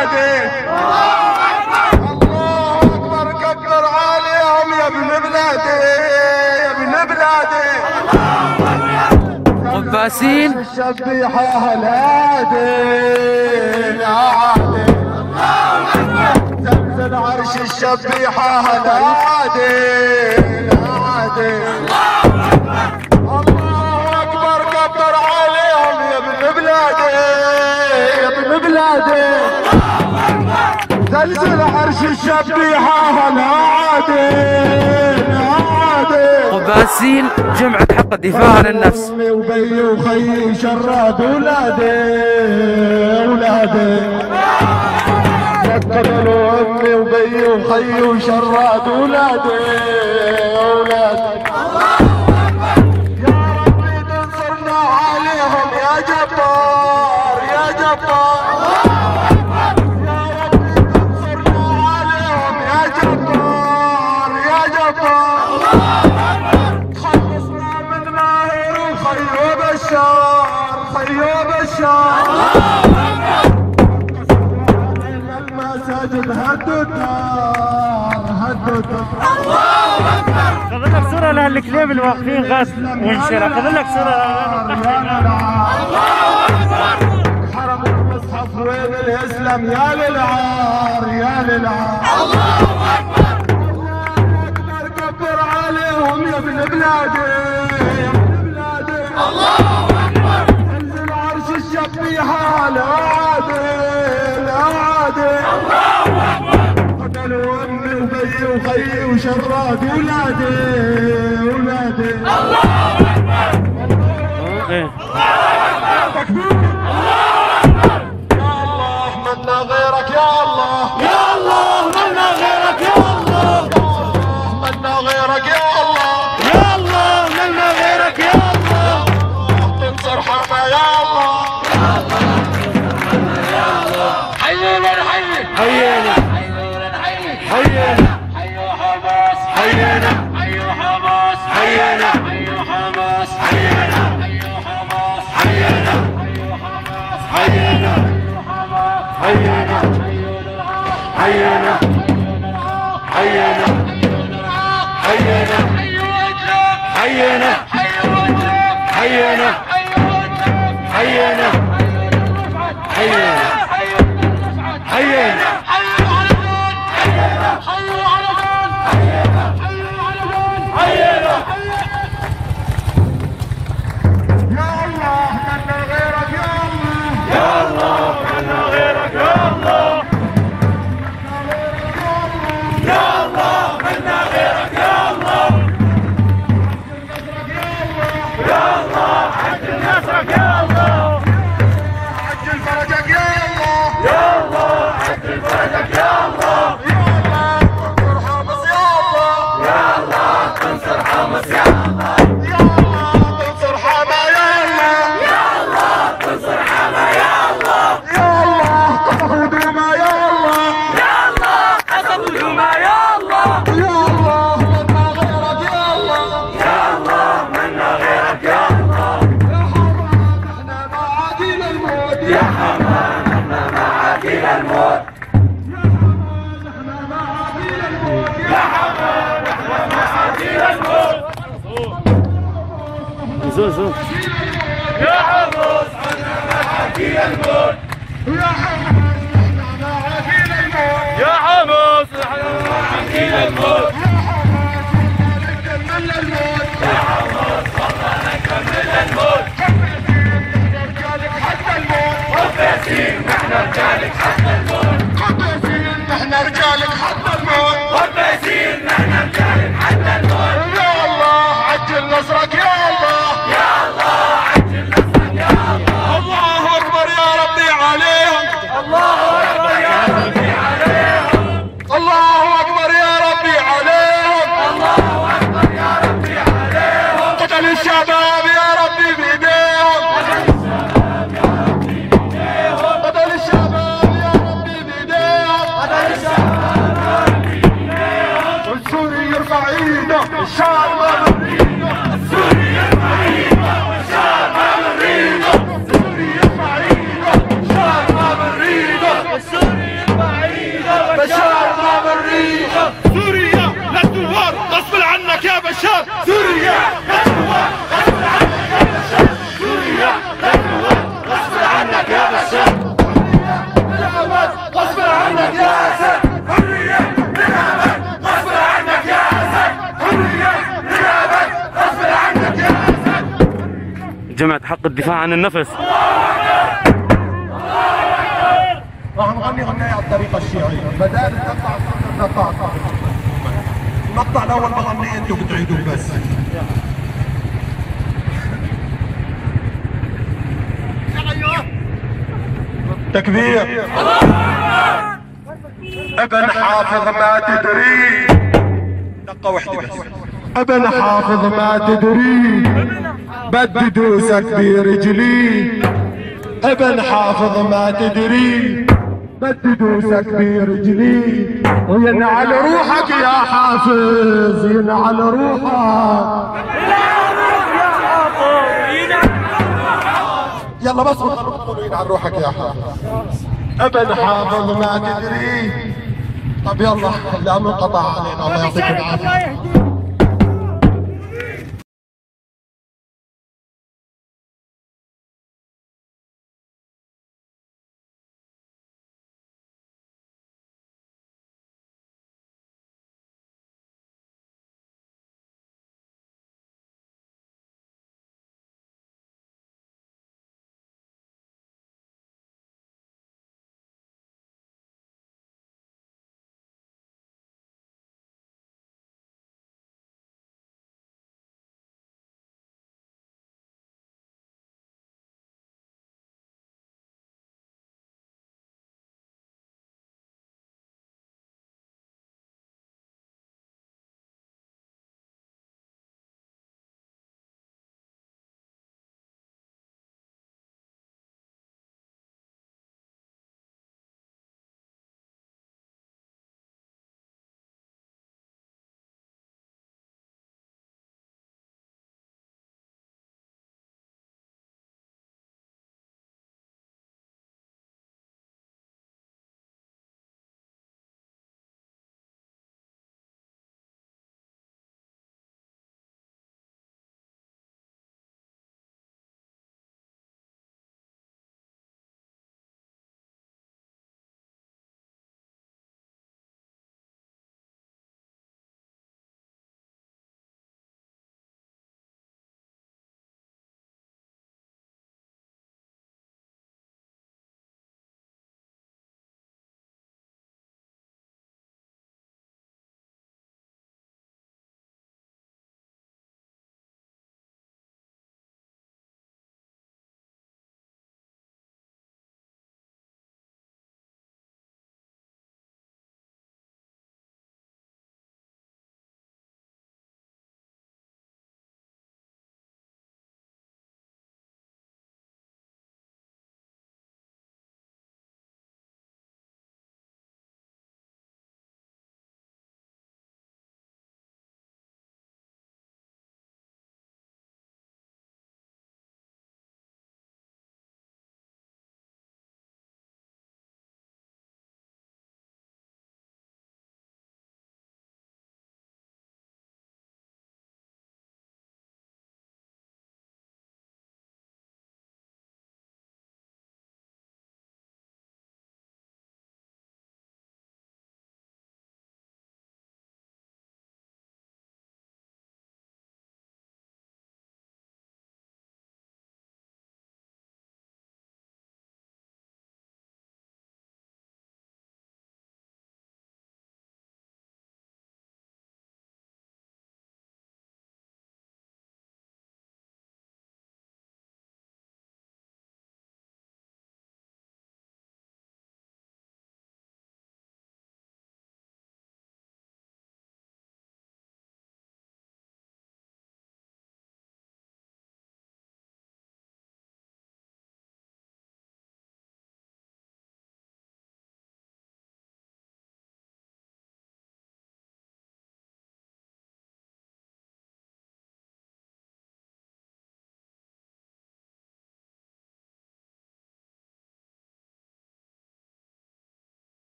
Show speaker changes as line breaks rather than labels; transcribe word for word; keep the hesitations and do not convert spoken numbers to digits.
بلادي. الله اكبر كبر عليهم يا ابن بلادي يا ابن بلادي.
قباسين
الشبيحة هلادي العادي. زلزل عرش الشبيحة هلادي العادي. الله اكبر كبر عليهم يا ابن بلادي يا ابن بلادي. زلزل عرش الشبيحة هلادي العادي.
قباسين جمعة حق الدفاع عن النفس.
امي وبي وخيي شراد ولادي ولادي. قتلوا امي وبي وخيي وشراد ولادي ولادي. يا ربي تنصرنا عليهم يا جبار يا جبار. يا ربي تنصرنا عليهم يا جبار يا جبار. خلصنا من ماهر وخيو بشار خيو بشار. المساجد هدوا الدار هدوا الدار.
خذ لك صورة لهالكليب اللي واقفين غسل وانشرة. خذ لك صورة.
الله اكبر. حرم المصحف وين الاسلام يا للعار يا للعار. الله اكبر. الله اكبر كبر عليهم يا ابن بلادي يا ابن بلادي. الله اكبر. انزل عرش الشبيحة لا عادي لا عادي. الله اكبر. قتلوا امي وبي وخيي وشراد ولادي ولادي. الله اكبر. الله اكبر. يا الله منا غيرك يا الله يا الله منا غيرك يا الله. منا غيرك يا الله يا الله منا غيرك يا الله. تنصر حربه يا الله يا الله يا الله. حيينا نحيي حيينا حيينا حيوا حماس حيينا حيوا حماس حيينا حيوا حماس حيينا حيوا حماس حيينا حيوا حماس حيينا حيينا حيينا حيينا حيينا حيينا حيينا حيينا حيينا حيينا. حيوا على فين حيينا حيوا على فين حيينا. يا الله منا غيرك يا الله يا الله منا غيرك يا الله يا الله منا غيرك يا الله. يا الله عجل نصرك يا الله. عجل فرجك يا الله يا الله عجل فرجك يا الله. تنصر حمص يا الله يا الله. تنصر حما يا الله يا الله. تنصر حما يا الله يا الله. قصفوا دوما يا الله يا الله. قصفوا دوما يا الله يا الله. منا غيرك يا الله يا الله منا غيرك يا الله. يا حمان احنا معاكي للموت يا حمان احنا معاكي للموت.
زوز زوز
يا حمص احنا معاكي للموت. يا حمص احنا معاكي للموت. يا حمص احنا معاكي للموت. يا حمص والله نكمل الموت. قباسين نحن رجالك حتى الموت. قباسين نحن رجالك حتى الموت. قباسين نحن رجالك حتى الموت. يا الله عجل نصرك يا الله يا الله عجل نصرك يا الله. الله اكبر يا ربي عليهم. الله اكبر يا ربي عليهم. الله اكبر يا ربي عليهم. الله اكبر يا ربي عليهم. قتل الشباب يا ربي بايديهم. قتل الشباب يا
جمعة حق الدفاع عن النفس.
راح نغني غناية على الطريقة الشيعية، بدال نقطع نقطع المقطع الأول بغنيه أنتم بتعيدوه بس. تكبير. ابن حافظ ما تدري، دقة واحدة بس. ابن حافظ ما تدري بدي دوسك برجلي، ابن حافظ ما تدري بدي دوسك برجلي، وينعل روحك يا حافظ ينعل روحك. يلا بس بطلوا ينعل روحك يا حافظ. ابن حافظ ما تدري. طب يلا لا منقطع علينا، الله يعطيكم العافية.